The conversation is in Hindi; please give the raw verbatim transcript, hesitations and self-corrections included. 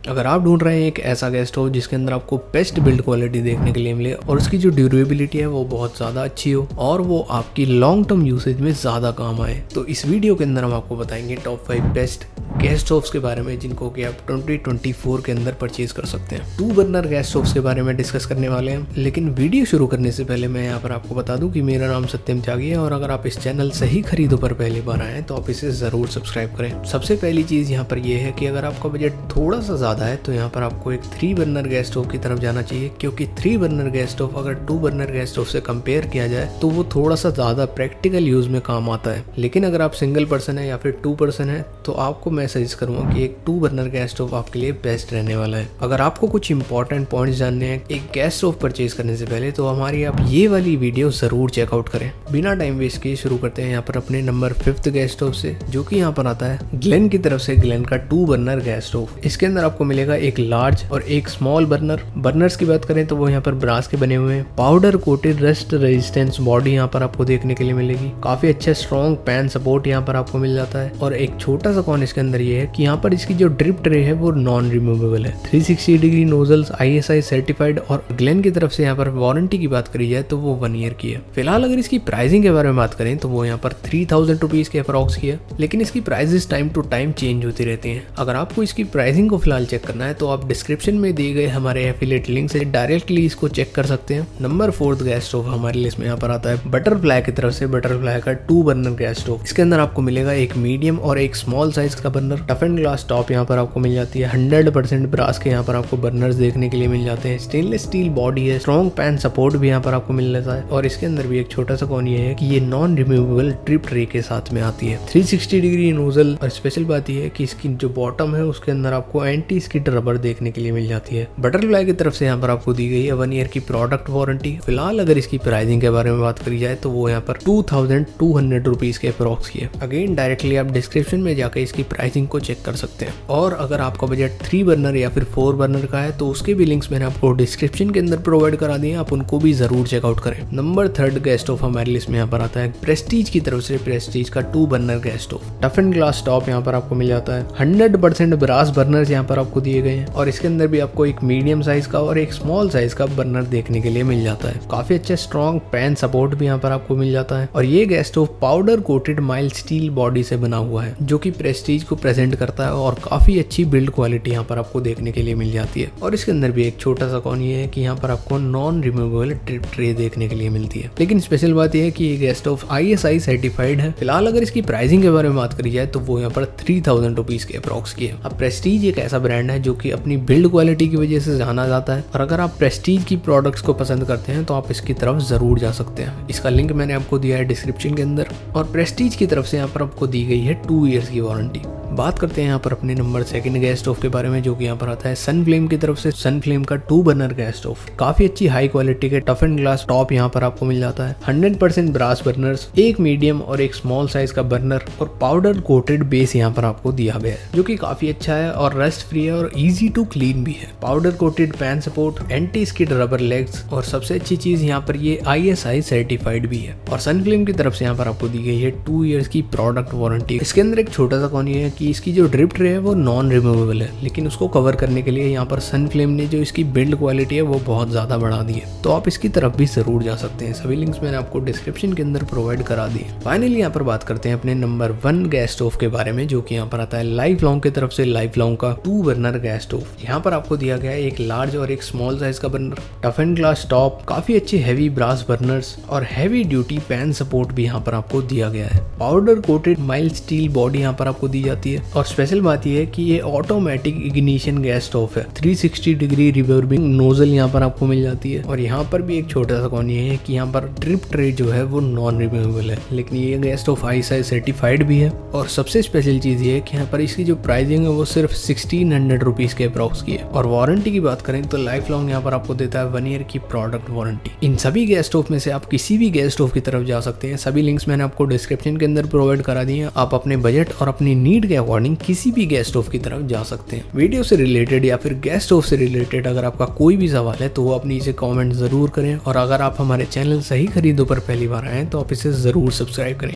अगर आप ढूंढ रहे हैं एक ऐसा गैस स्टोव जिसके अंदर आपको बेस्ट बिल्ड क्वालिटी देखने के लिए मिले और उसकी जो ड्यूरेबिलिटी है वो बहुत ज़्यादा अच्छी हो और वो आपकी लॉन्ग टर्म यूसेज में ज़्यादा काम आए, तो इस वीडियो के अंदर हम आपको बताएंगे top five best gas stoves के बारे में जिनको कि आप ट्वेंटी ट्वेंटी फोर के अंदर परचेज कर सकते हैं। टू बर्नर गैस स्टोव्स के बारे में डिस्कस करने वाले हैं, लेकिन वीडियो शुरू करने से पहले मैं यहाँ पर आपको बता दूं कि मेरा नाम सत्यम त्यागी है और अगर आप इस चैनल से ही खरीदो पर पहली बार आए तो आप इसे ज़रूर सब्सक्राइब करें। सबसे पहली चीज़ यहाँ पर यह है कि अगर आपका बजट थोड़ा सा ज़्यादा है तो यहाँ पर आपको एक थ्री बर्नर गैस स्टोव की तरफ जाना चाहिए, क्योंकि थ्री बर्नर गैस स्टोव अगर टू बर्नर गैस स्टोव से कंपेयर किया जाए तो वो थोड़ा सा ज़्यादा प्रैक्टिकल यूज़ में काम आता है। लेकिन अगर आप सिंगल पर्सन है या फिर टू पर्सन है तो आपको मैं सजेस्ट करूँगा कि एक टू बर्नर गैस स्टोव आपके लिए बेस्ट रहने वाला है। अगर आपको कुछ इंपॉर्टेंट पॉइंट्स जानने हैं एक गैस स्टोव परचेज करने से पहले तो हमारी आप ये वाली वीडियो जरूर चेकआउट करें। बिना टाइम वेस्ट किए शुरू करते हैं यहाँ पर अपने नंबर फिफ्थ गैस स्टोव से, जो कि यहाँ पर आता है ग्लेन की तरफ से ग्लेन का टू बर्नर गैस स्टोव। इसके अंदर आपको मिलेगा एक लार्ज और एक स्मॉल बर्नर। बर्नर्स की बात करें तो वो यहाँ पर ब्रास के बने हुए हैं। Powder coated rust resistance body यहाँ पर आपको देखने के लिए मिलेगी। काफी अच्छा स्ट्रॉन्ग पैन सपोर्ट यहाँ पर आपको मिल जाता है और एक छोटा सा कॉन इसके अंदर ये है कि यहाँ पर इसकी जो ड्रिप ट्रे है वो नॉन रिमूवेबल है। Three sixty degree nozzles I S I certified और ग्लेन की तरफ से यहाँ पर वारंटी की बात करी जाए तो वो वन ईयर की है। फिलहाल अगर इसकी प्राइसिंग के बारे में बात करें तो वो यहाँ पर थ्री थाउजेंड रुपीज के अप्रॉक्स की है, लेकिन इसकी prices time to time change होती रहती हैं। अगर आपको इसकी प्राइसिंग को फिलहाल चेक करना है तो आप डिस्क्रिप्शन में दिए गए हमारे एफिलिएट लिंक से डायरेक्टली इसको चेक कर सकते हैं। नंबर फोर्थ गैस स्टोव हमारी लिस्ट में यहाँ पर आता है बटरफ्लाई की तरफ से बटरफ्लाई का टू बर्नर गैस स्टोव। इसके अंदर आपको मिलेगा एक मीडियम और एक स्मॉल साइज का burner. Toughened glass top यहाँ पर आपको मिल जाती है। हंड्रेड परसेंट ब्रास के यहाँ पर आपको बर्नर्स देखने के लिए मिल जाते हैं। स्टेनलेस स्टील बॉडी है। स्ट्रॉन्ग पैन सपोर्ट भी यहाँ पर आपको मिल जाता है और इसके अंदर भी एक छोटा सा कॉन ये है कि ये नॉन रिमूवेबल ड्रिप ट्रे के साथ में आती है। थ्री सिक्सटी डिग्री नोजल और स्पेशल बात यह है कि इसकी जो बॉटम है उसके अंदर आपको एंटी स्किड रबर देखने के लिए मिल जाती है। बटरफ्लाई की तरफ से यहाँ पर आपको दी गई है वन ईयर की प्रोडक्ट वारंटी। फिलहाल अगर इसकी प्राइसिंग के बारे में बात करी जाए तो वो यहाँ पर two thousand two hundred rupees के अप्रॉक्स की है। अगेन डायरेक्टली आप डिस्क्रिप्शन में जाकर इसकी प्राइसिंग को चेक कर सकते हैं। और अगर आपका बजट थ्री बर्नर या फिर फोर बर्नर का है तो उसके भी लिंक्स मैंने आपको डिस्क्रिप्शन के अंदर प्रोवाइड करा दिए, आप उनको भी जरूर चेकआउट करें। नंबर थर्ड गैस स्टोव हमारी लिस्ट में यहाँ पर आता है प्रेस्टीज की तरफ से प्रेस्टीज का two burner gas stove. Toughened glass top यहाँ पर आपको मिल जाता है। हंड्रेड परसेंट ब्रास बर्नर्स यहाँ पर आपको दिए गए हैं और इसके अंदर भी आपको एक मीडियम साइज का और एक स्मॉल साइज का बर्नर देखने के लिए मिल जाता है। काफी अच्छा स्ट्रॉन्ग पैन सपोर्ट भी यहाँ पर आपको मिल जाता है और ये gas stove powder coated mild steel body से बना हुआ है, जो कि प्रेस्टीज को प्रेजेंट करता है और काफी अच्छी बिल्ड क्वालिटी यहाँ पर आपको देखने के लिए मिल जाती है। और इसके अंदर भी एक छोटा सा कॉन ये है कि यहाँ पर आपको नॉन रिमूवेबल ड्रिप ट्रे देखने के लिए मिलती है। लेकिन स्पेशल बात यह है कि ये gas stove I S I certified है। फिलहाल अगर इसकी प्राइसिंग के बारे में बात करी जाए तो वो यहाँ पर थ्री थाउजेंड रुपीज के अप्रॉक्स की है। अब प्रेस्टीज एक ऐसा ब्रांड है जो कि अपनी बिल्ड क्वालिटी की वजह से जाना जाता है और अगर आप प्रेस्टीज की प्रोडक्ट्स को पसंद करते हैं तो आप इसकी तरफ जरूर जा सकते हैं। इसका लिंक मैंने आपको दिया है डिस्क्रिप्शन के अंदर। और प्रेस्टीज की तरफ से यहाँ पर आपको दी गई है टू ईयर्स की वारंटी। बात करते हैं यहाँ पर अपने नंबर सेकंड गैस स्टोव के बारे में, जो कि यहाँ पर आता है सनफ्लेम की तरफ से सनफ्लेम का टू बर्नर गैस स्टोव। काफी अच्छी हाई क्वालिटी के टफ एंड ग्लास टॉप यहाँ पर आपको मिल जाता है। हंड्रेड परसेंट ब्रास बर्नर्स, एक मीडियम और एक स्मॉल साइज का बर्नर और पाउडर कोटेड बेस यहाँ पर आपको दिया गया है, जो कि काफी अच्छा है और रस्ट फ्री है और इजी टू क्लीन भी है। Powder coated pan support, anti skid rubber legs और सबसे अच्छी चीज यहाँ पर ये आई एस आई सर्टिफाइड भी है। और सनफ्लेम की तरफ से यहाँ पर आपको दी गई है टू ईयर्स की प्रोडक्ट वारंटी। इसके अंदर एक छोटा सा कॉन ये है कि इसकी जो ड्रिप ट्रे है वो नॉन रिमूवेबल है, लेकिन उसको कवर करने के लिए यहाँ पर सनफ्लेम ने जो इसकी बिल्ड क्वालिटी है वो बहुत ज्यादा बढ़ा दी है, तो आप इसकी तरफ भी जरूर जा सकते हैं। सभी लिंक्स मैंने आपको डिस्क्रिप्शन के अंदर प्रोवाइड करा दिए। फाइनली यहाँ पर बात करते हैं अपने नंबर वन गैस स्टोव के बारे में, जो कि यहाँ पर आता है लाइफ लॉन्ग की तरफ से लाइफ लॉन्ग का टू बर्नर गैस स्टोव। यहाँ पर आपको दिया गया है एक लार्ज और एक स्मॉल साइज का burner, toughened glass top, काफी अच्छे हैवी ब्रास बर्नर्स और हैवी ड्यूटी पैन सपोर्ट भी यहाँ पर आपको दिया गया है। Powder coated mild steel body यहाँ पर आपको दी जाती है और स्पेशल बात यह है कि ये ऑटोमेटिक इग्निशन गैस स्टोव है। Three sixty degree revolving nozzle यहाँ पर आपको मिल जाती है और यहाँ पर भी एक छोटा सा कॉन ये है कि यहाँ पर ड्रिप ट्रे जो है वो नॉन रिमूवेबल है, लेकिन ये gas stove I S I certified भी है। और सबसे स्पेशल चीज ये है कि यहाँ पर इसकी जो प्राइसिंग है वो सिर्फ सिक्सटीन हंड्रेड रुपीज के अप्रॉक्स की है। और वारंटी की बात करें तो लाइफ लॉन्ग यहाँ पर आपको देता है वन ईयर की प्रोडक्ट वारंटी। इन सभी गैस स्टोव में से आप किसी भी गैस स्टोव की तरफ जा सकते हैं। सभी लिंक्स मैंने आपको डिस्क्रिप्शन के अंदर प्रोवाइड करा दिए हैं। आप अपने बजट और अपनी नीड के अकॉर्डिंग किसी भी गैस स्टोव की तरफ जा सकते हैं। वीडियो से रिलेटेड या फिर गैस स्टोव से रिलेटेड अगर आपका कोई भी सवाल है तो वो आप नीचे कमेंट जरूर करें और अगर आप हमारे चैनल सही खरीदो पर पहली बार आए तो आप इसे जरूर सब्सक्राइब करें।